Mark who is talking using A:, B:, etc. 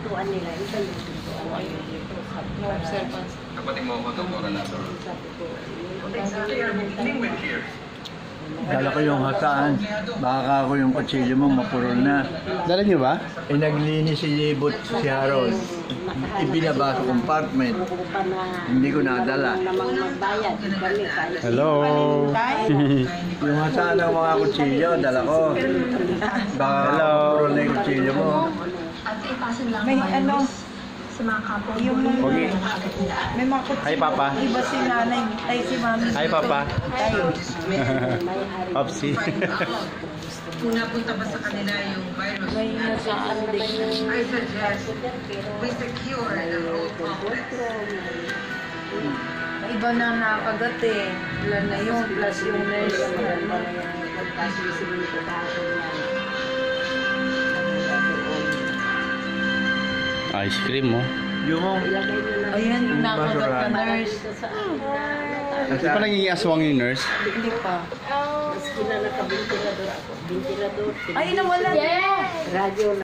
A: pintuan nila, iba yung pintuan.
B: Na-observe pa.
C: Kapatid mo ako, Dr. Nato.
D: Dala ko yung hataan. Baka ako yung kutsilyo mo, mapurol na.
E: Dala niyo ba?
D: Eh, naglinis si Libot, si Harold. Ibinaba sa compartment. Hindi ko nadala.
E: Hello.
D: Yung hataan ng mga kutsilyo, dala ko. Baka mapurol na yung kutsilyo mo.
B: May ano, yung
E: Okay.
B: may mga kutsilyo.
E: Hi, Papa.
B: Iba si nanay, ay si mami.
E: Hi, Papa. Opsi.
F: Kung napunta ba sa kanila yung virus,
B: May nasaan din.
F: I suggest we secure the whole complex.
B: Iba na nakagat eh. Ilan na yun, plus yung nurse.
E: Ice cream, oh.
D: Yung
B: Ayan, nakagat na nurse.
E: Hindi pa nagiging aswang yung nurse?
B: Hindi pa.
A: Maski na nakabintilador ako. Bintilador.
B: Ay, nawala na.
A: Radyo